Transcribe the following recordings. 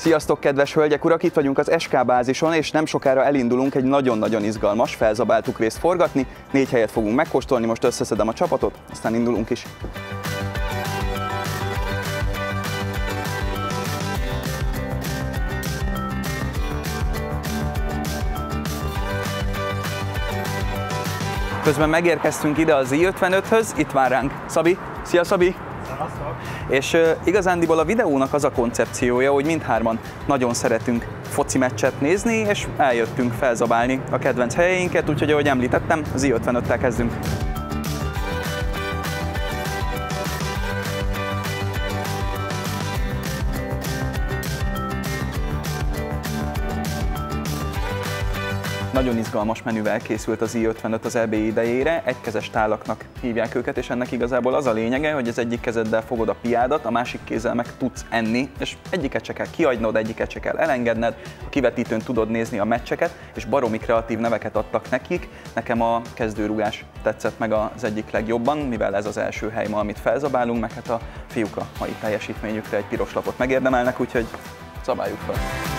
Sziasztok, kedves hölgyek, urak! Itt vagyunk az SK bázison, és nem sokára elindulunk egy nagyon-nagyon izgalmas, felzabáltuk részt forgatni. 4 helyet fogunk megkóstolni, most összeszedem a csapatot, aztán indulunk is. Közben megérkeztünk ide az i55-höz, itt vár ránk Szabi. Szia, Szabi! És igazándiból a videónak az a koncepciója, hogy mindhárman nagyon szeretünk foci meccset nézni, és eljöttünk felzabálni a kedvenc helyeinket, úgyhogy ahogy említettem, az i55-tel kezdünk. Nagyon izgalmas menüvel készült az i55 az EB idejére, egykezes tálaknak hívják őket, és ennek igazából az a lényege, hogy az egyik kezeddel fogod a piádat, a másik kézzel meg tudsz enni, és egyiket se kell kiagynod, egyiket se kell elengedned, a kivetítőn tudod nézni a meccseket, és baromi kreatív neveket adtak nekik. Nekem a kezdőrugás tetszett meg az egyik legjobban, mivel ez az első hely ma, amit felzabálunk, meg hát a fiúk a mai teljesítményükre egy piros lapot megérdemelnek, úgyhogy zabáljuk fel.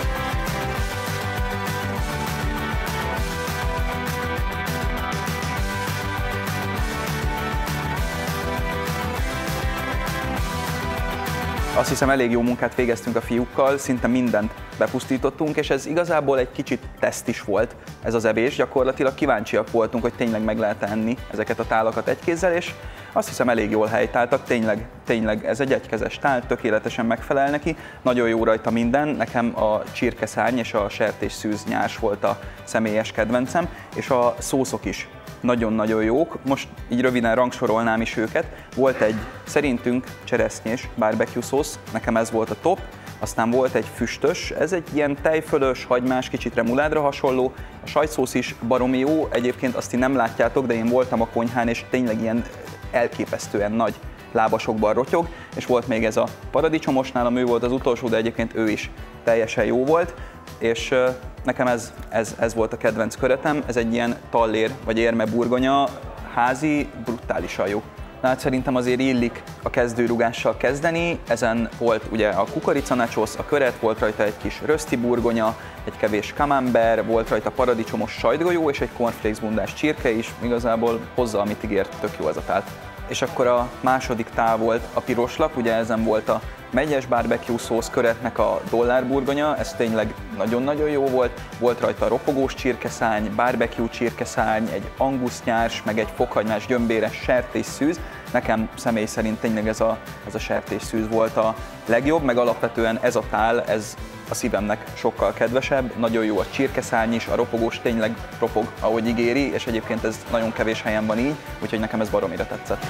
Azt hiszem, elég jó munkát végeztünk a fiúkkal, szinte mindent bepusztítottunk, és ez igazából egy kicsit teszt is volt ez az evés. Gyakorlatilag kíváncsiak voltunk, hogy tényleg meg lehet enni ezeket a tálakat egy kézzel, és azt hiszem elég jól helytáltak, tényleg ez egy egykezes tál, tökéletesen megfelel neki, nagyon jó rajta minden, nekem a csirkeszárny és a sertésszűz nyárs volt a személyes kedvencem, és a szószok is nagyon-nagyon jók. Most így röviden rangsorolnám is őket. Volt egy szerintünk cseresznyés barbecue szósz, nekem ez volt a top, aztán volt egy füstös, ez egy ilyen tejfölös, hagymás, kicsit remuládra hasonló, a sajtszósz is baromi jó, egyébként azt ti nem látjátok, de én voltam a konyhán, és tényleg ilyen elképesztően nagy lábasokban rotyog, és volt még ez a paradicsomos, nálam ő volt az utolsó, de egyébként ő is teljesen jó volt, és nekem ez volt a kedvenc köretem, ez egy ilyen tallér vagy érme burgonya, házi, brutálisan jó. Hát szerintem azért illik a kezdőrugással kezdeni, ezen volt ugye a kukoricanacsos, a köret, volt rajta egy kis röszti burgonya, egy kevés camembert, volt rajta paradicsomos sajtgolyó és egy cornflakes bundás csirke is, igazából hozza, amit ígért, tök jó az a tál. És akkor a második tál volt a piros lap, ugye ezen volt a megyes barbecue szósz köretnek a dollárburgonya, ez tényleg nagyon-nagyon jó volt. Volt rajta a ropogós csirkeszárny, barbecue csirkeszárny, egy angus nyárs, meg egy fokhagymás gyömbéres sertésszűz. Nekem személy szerint tényleg ez a sertésszűz volt a legjobb, meg alapvetően ez a tál, ez a szívemnek sokkal kedvesebb. Nagyon jó a csirkeszárny is, a ropogós tényleg ropog, ahogy ígéri, és egyébként ez nagyon kevés helyen van így, úgyhogy nekem ez baromira tetszett.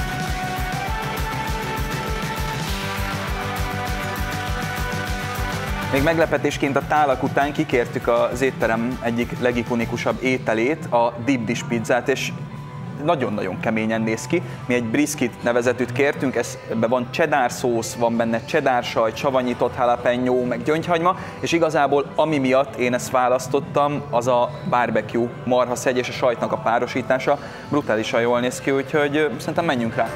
Még meglepetésként a tálak után kikértük az étterem egyik legikonikusabb ételét, a deep dish pizzát, és nagyon-nagyon keményen néz ki. Mi egy brisket nevezetűt kértünk, ebben van cheddar szósz, van benne cheddar sajt, savanyított jalapeno, meg gyöngyhagyma, és igazából ami miatt én ezt választottam, az a barbecue marhaszegy és a sajtnak a párosítása. Brutálisan jól néz ki, úgyhogy szerintem menjünk rá.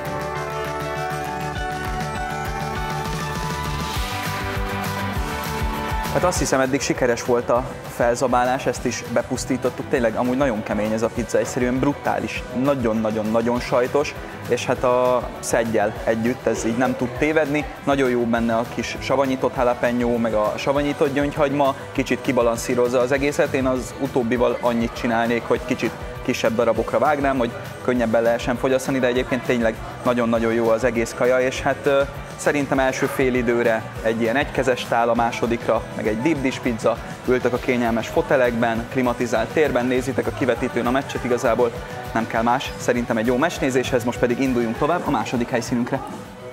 Hát azt hiszem, eddig sikeres volt a felzabálás, ezt is bepusztítottuk, tényleg amúgy nagyon kemény ez a pizza, egyszerűen brutális, nagyon-nagyon-nagyon sajtos, és hát a szeggyel együtt ez így nem tud tévedni, nagyon jó benne a kis savanyított jalapeno, meg a savanyított gyöngyhagyma, kicsit kibalanszírozza az egészet, én az utóbbival annyit csinálnék, hogy kicsit kisebb darabokra vágnám, hogy könnyebben lehessen fogyasztani, de egyébként tényleg nagyon-nagyon jó az egész kaja, és hát szerintem első fél időre egy ilyen egykezes tál, a másodikra meg egy deep dish pizza, ültök a kényelmes fotelekben, klimatizált térben, nézitek a kivetítőn a meccset, igazából nem kell más, szerintem egy jó meccsnézéshez, most pedig induljunk tovább a második helyszínünkre.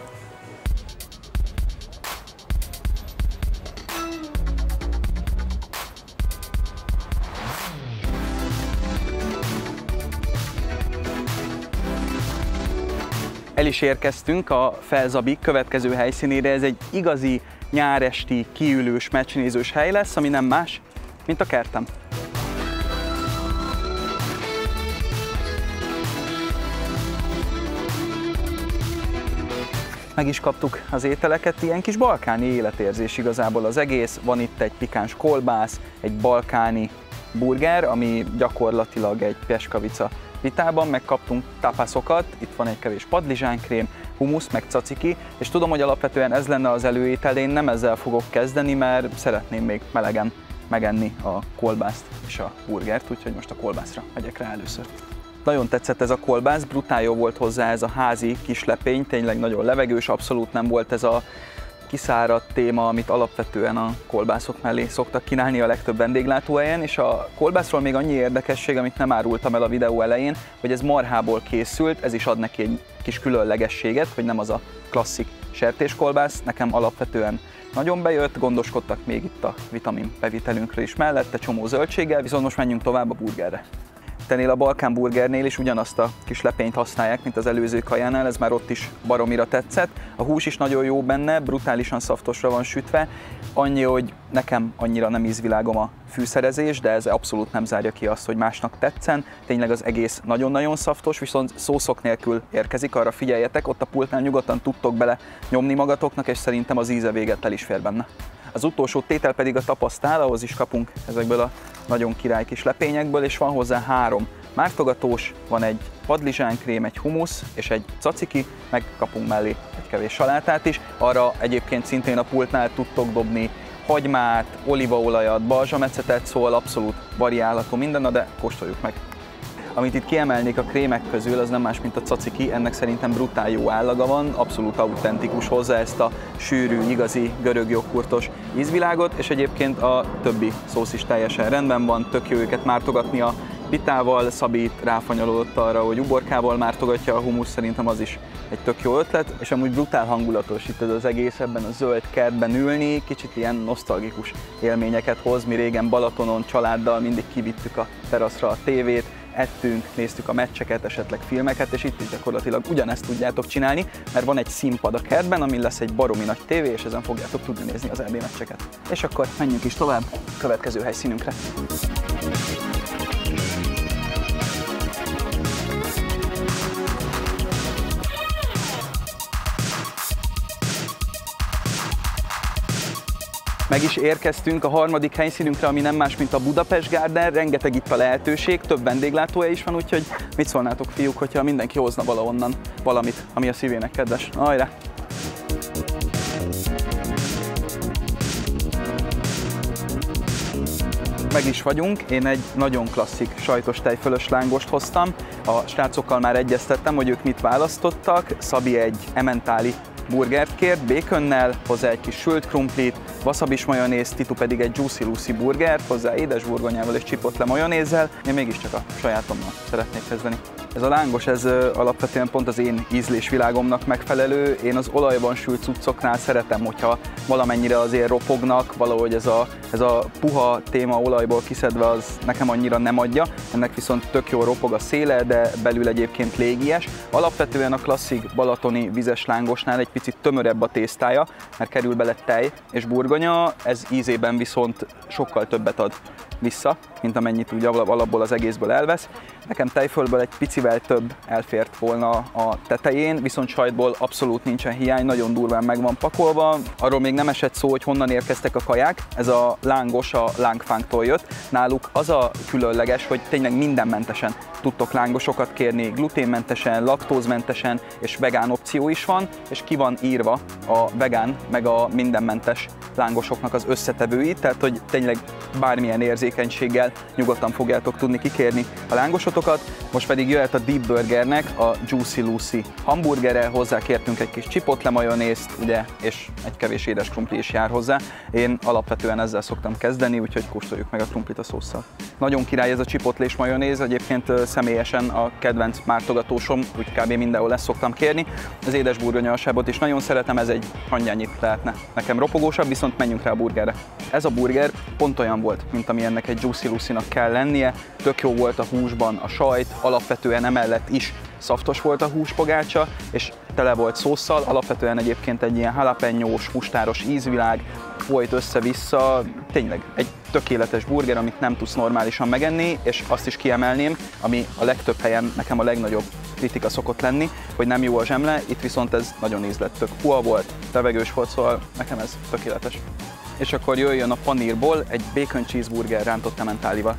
El is érkeztünk a Felzabik következő helyszínére, ez egy igazi nyáresti, kiülős, meccsnézős hely lesz, ami nem más, mint a kertem. Meg is kaptuk az ételeket, ilyen kis balkáni életérzés igazából az egész. Van itt egy pikáns kolbász, egy balkáni burger, ami gyakorlatilag egy pieskavica vitában, meg kaptunk tapaszokat, itt van egy kevés padlizsánkrém, humusz, meg caciki, és tudom, hogy alapvetően ez lenne az előétel, én nem ezzel fogok kezdeni, mert szeretném még melegen megenni a kolbászt és a burgert, úgyhogy most a kolbászra megyek rá először. Nagyon tetszett ez a kolbász, brutál jó volt hozzá ez a házi kis lepény, tényleg nagyon levegős, abszolút nem volt ez a kiszáradt téma, amit alapvetően a kolbászok mellé szoktak kínálni a legtöbb vendéglátóhelyen, és a kolbászról még annyi érdekesség, amit nem árultam el a videó elején, hogy ez marhából készült, ez is ad neki egy kis különlegességet, hogy nem az a klasszik sertéskolbász, nekem alapvetően nagyon bejött, gondoskodtak még itt a vitamin bevitelünkről is mellette, csomó zöldséggel, viszont most menjünk tovább a burgerre. Ennél a Balkán burgernél is ugyanazt a kis lepényt használják, mint az előző kajánál, ez már ott is baromira tetszett. A hús is nagyon jó benne, brutálisan szaftosra van sütve, annyi, hogy nekem annyira nem ízvilágom a fűszerezés, de ez abszolút nem zárja ki azt, hogy másnak tetszen. Tényleg az egész nagyon-nagyon szaftos, viszont szószok nélkül érkezik, arra figyeljetek, ott a pultnál nyugodtan tudtok bele nyomni magatoknak, és szerintem az íze véget el is fér benne. Az utolsó tétel pedig a tapasztál, ahhoz is kapunk ezekből a nagyon király kis lepényekből, és van hozzá 3 mártogatós, van egy padlizsánkrém, egy humusz és egy caciki, meg kapunk mellé egy kevés salátát is. Arra egyébként szintén a pultnál tudtok dobni hagymát, olívaolajat, balzsamecetet, szóval abszolút variálható minden, de kóstoljuk meg. Amit itt kiemelnék a krémek közül, az nem más, mint a caciki, ennek szerintem brutál jó állaga van, abszolút autentikus hozzá ezt a sűrű, igazi görög joghurtos ízvilágot, és egyébként a többi szósz is teljesen rendben van, tök jó őket mártogatni a pitával, Szabi itt ráfanyalódott arra, hogy uborkával mártogatja a humusz, szerintem az is egy tök jó ötlet, és amúgy brutál hangulatos itt ez az egész, ebben a zöld kertben ülni, kicsit ilyen nosztalgikus élményeket hoz, mi régen Balatonon családdal mindig kivittük a teraszra a tévét, ettünk, néztük a meccseket, esetleg filmeket, és itt is gyakorlatilag ugyanezt tudjátok csinálni, mert van egy színpad a kertben, amin lesz egy baromi nagy tévé, és ezen fogjátok tudni nézni az EB meccseket. És akkor menjünk is tovább a következő helyszínünkre. Meg is érkeztünk a harmadik helyszínünkre, ami nem más, mint a Budapest Garden, rengeteg itt a lehetőség, több vendéglátóhely is van, úgyhogy mit szólnátok, fiúk, hogyha mindenki hozna valahonnan valamit, ami a szívének kedves. Hajrá! Meg is vagyunk, én egy nagyon klasszik sajtos tejfölös lángost hoztam, a srácokkal már egyeztettem, hogy ők mit választottak, Szabi egy ementáli burgert kért, békönnel, hozzá egy kis sült krumplit, wasabi majonéz, Titu pedig egy Juicy Lucy burgert, hozzá édes burgonyával és chipotle majonézzel. Én mégiscsak a sajátommal szeretnék kezdeni. Ez a lángos, ez alapvetően pont az én ízlésvilágomnak megfelelő. Én az olajban sült cuccoknál szeretem, hogyha valamennyire azért ropognak, valahogy ez a puha téma olajból kiszedve az nekem annyira nem adja. Ennek viszont tök jó ropog a széle, de belül egyébként légies. Alapvetően a klasszik balatoni vizes lángosnál egy picit tömörebb a tésztája, mert kerül bele tej és burgonya, ez ízében viszont sokkal többet ad vissza, mint amennyit úgy alapból az egészből elvesz. Nekem tejfölből egy picivel több elfért volna a tetején, viszont sajtból abszolút nincsen hiány, nagyon durván meg van pakolva. Arról még nem esett szó, hogy honnan érkeztek a kaják. Ez a lángos a Lángfánktól jött. Náluk az a különleges, hogy tényleg mindenmentesen tudtok lángosokat kérni, gluténmentesen, laktózmentesen és vegán opció is van, és ki van írva a vegán meg a mindenmentes lángosoknak az összetevői, tehát hogy tényleg bármilyen érzékenységgel nyugodtan fogjátok tudni kikérni a lángosotokat. Most pedig jöhet a Deep Burgernek a Juicy Lucy hamburgere, hozzá kértünk egy kis chipotle majonézt, ugye, és egy kevés édes krumpli is jár hozzá. Én alapvetően ezzel szoktam kezdeni, úgyhogy kóstoljuk meg a krumplit a szósszal. Nagyon király ez a chipotlés majonéz, egyébként személyesen a kedvenc mártogatósom, úgy kb. Mindenhol ezt szoktam kérni. Az édes burgonyaságot is nagyon szeretem, ez egy hangyányit lehetne nekem ropogósabb, viszont menjünk rá a burgerre. Ez a burger pont olyan volt, mint ami ennek egy Juicy Lucy-nak kell lennie. Tök jó volt a húsban a sajt, alapvetően emellett is szaftos volt a húspogácsa, és tele volt szósszal, alapvetően egyébként egy ilyen jalapeñós, mustáros ízvilág, folyt össze-vissza, tényleg egy tökéletes burger, amit nem tudsz normálisan megenni, és azt is kiemelném, ami a legtöbb helyen nekem a legnagyobb kritika szokott lenni, hogy nem jó a zsemle, itt viszont ez nagyon ízlettök. Puha volt, levegős volt, szóval nekem ez tökéletes. És akkor jöjjön a panírból egy bacon cheeseburger rántott ementálival.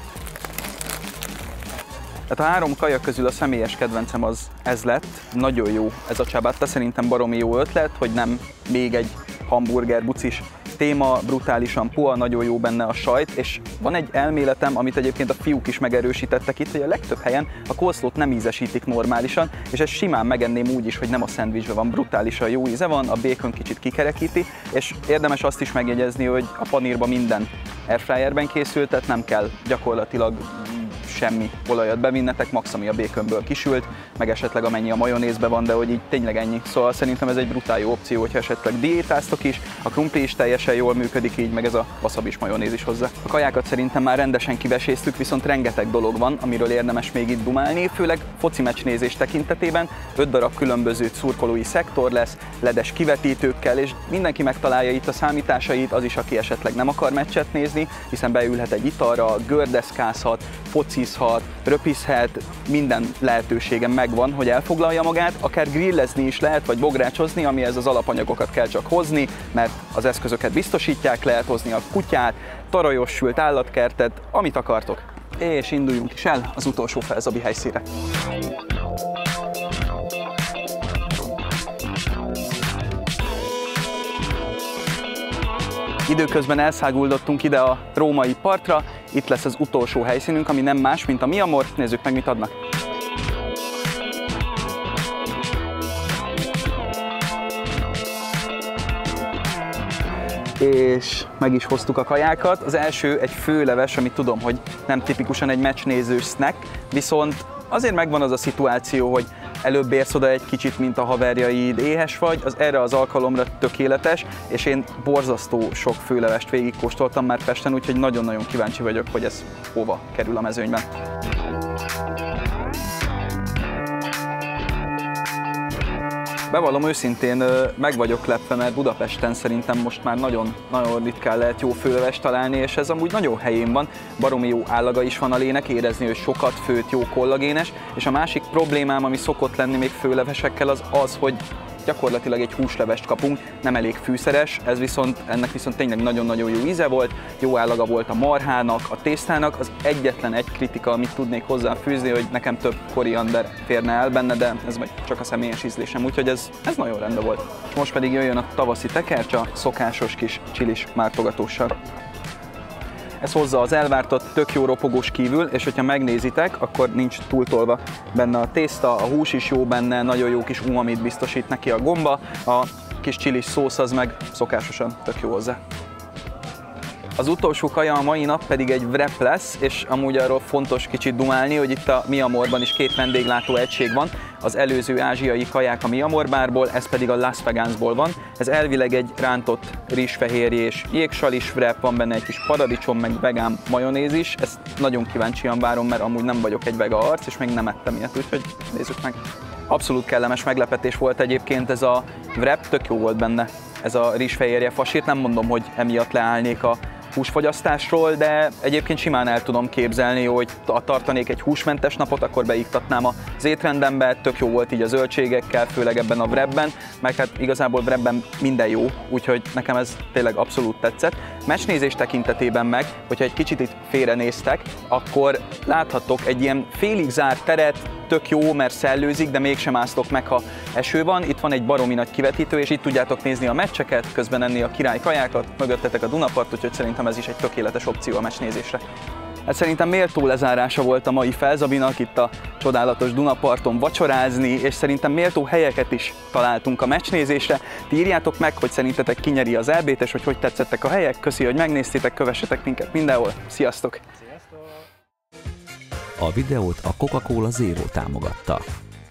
Tehát a 3 kaja közül a személyes kedvencem az ez lett, nagyon jó ez a ciabatta, szerintem baromi jó ötlet, hogy nem még egy hamburger bucis téma, brutálisan puha, nagyon jó benne a sajt, és van egy elméletem, amit egyébként a fiúk is megerősítettek itt, hogy a legtöbb helyen a coleslaw-t nem ízesítik normálisan, és ezt simán megenném úgy is, hogy nem a szendvicsben van, brutálisan jó íze van, a bacon kicsit kikerekíti, és érdemes azt is megjegyezni, hogy a panírban minden airfryerben készült, tehát nem kell gyakorlatilag semmi olajat bevinnetek, max ami a baconből kisült, meg esetleg amennyi a majonézbe van, de hogy így tényleg ennyi. Szóval szerintem ez egy brutál jó opció, hogyha esetleg diétáztok is, a krumpli is teljesen jól működik így, meg ez a wasabi majonéz is hozzá. A kajákat szerintem már rendesen kiveséztük, viszont rengeteg dolog van, amiről érdemes még itt dumálni, főleg foci meccsnézés tekintetében. 5 darab különböző szurkolói szektor lesz, ledes kivetítőkkel, és mindenki megtalálja itt a számításait, az is, aki esetleg nem akar meccset nézni, hiszen beülhet egy italra, gördeszkázhat, focizhat, röpizhet, minden lehetősége megvan, hogy elfoglalja magát, akár grillezni is lehet, vagy bográcsozni, amihez az alapanyagokat kell csak hozni, mert az eszközöket biztosítják, lehet hozni a kutyát, tarajos sült állatkertet, amit akartok. És induljunk is el az utolsó felzabi helyszínre. Időközben elszáguldottunk ide a római partra, itt lesz az utolsó helyszínünk, ami nem más, mint a Mi Amor. Nézzük meg, mit adnak. És meg is hoztuk a kajákat. Az első egy főleves, amit tudom, hogy nem tipikusan egy meccsnézős snack, viszont azért megvan az a szituáció, hogy előbb érsz oda egy kicsit, mint a haverjaid, éhes vagy, az erre az alkalomra tökéletes, és én borzasztó sok főlevest végigkóstoltam már Pesten, úgyhogy nagyon-nagyon kíváncsi vagyok, hogy ez hova kerül a mezőnyben. Bevallom őszintén, meg vagyok lepve, mert Budapesten szerintem most már nagyon ritkán lehet jó főlevest találni, és ez amúgy nagyon helyén van, baromi jó állaga is van a lének, érezni, hogy sokat főt, jó kollagénes, és a másik problémám, ami szokott lenni még főlevesekkel, az, hogy gyakorlatilag egy húslevest kapunk, nem elég fűszeres, ennek viszont tényleg nagyon-nagyon jó íze volt, jó állaga volt a marhának, a tésztának, az egyetlen egy kritika, amit tudnék hozzáfűzni, hogy nekem több koriander férne el benne, de ez csak a személyes ízlésem, úgyhogy ez nagyon rendben volt. Most pedig jöjjön a tavaszi tekercsa, szokásos kis csilis mártogatóssal. Ez hozza az elvártott tök jó ropogós kívül, és hogyha megnézitek, akkor nincs túltolva benne a tészta, a hús is jó benne, nagyon jó kis umamit biztosít neki a gomba, a kis csilis szósz az meg szokásosan tök jó hozzá. Az utolsó kaja a mai nap pedig egy wrap lesz, és amúgy arról fontos kicsit dumálni, hogy itt a Mi Amorban is 2 vendéglátó egység van, az előző ázsiai kaják a Mi Amor bárból, ez pedig a Las Vegasból van. Ez elvileg egy rántott rizsfehérjés jégsalis wrap, van benne egy kis paradicsom, meg vegán majonéz is, ezt nagyon kíváncsian várom, mert amúgy nem vagyok egy vega arc, és még nem ettem ilyet, úgyhogy nézzük meg. Abszolút kellemes meglepetés volt egyébként ez a wrap, tök jó volt benne ez a rizsfehérje fasírt, nem mondom, hogy emiatt leállnék a húsfogyasztásról, de egyébként simán el tudom képzelni, hogy tartanék egy húsmentes napot, akkor beiktatnám az étrendembe, tök jó volt így a zöldségekkel, főleg ebben a wrapben, meg hát igazából wrapben minden jó, úgyhogy nekem ez tényleg abszolút tetszett. Meccsnézés tekintetében meg, hogyha egy kicsit itt félrenéztek, akkor láthattok egy ilyen félig zárt teret, tök jó, mert szellőzik, de mégsem másztok meg, ha eső van. Itt van egy baromi nagy kivetítő, és itt tudjátok nézni a meccseket, közben enni a király kajákat, mögöttetek a Dunapart, úgyhogy szerintem ez is egy tökéletes opció a meccsnézésre. Ez szerintem méltó lezárása volt a mai felzabinak, itt a csodálatos Dunaparton vacsorázni, és szerintem méltó helyeket is találtunk a meccsnézésre. Ti írjátok meg, hogy szerintetek kinyeri az EB-t, és hogy tetszettek a helyek. Köszi, hogy megnéztétek, kövessetek minket mindenhol. Sziasztok! A videót a Coca-Cola Zero támogatta.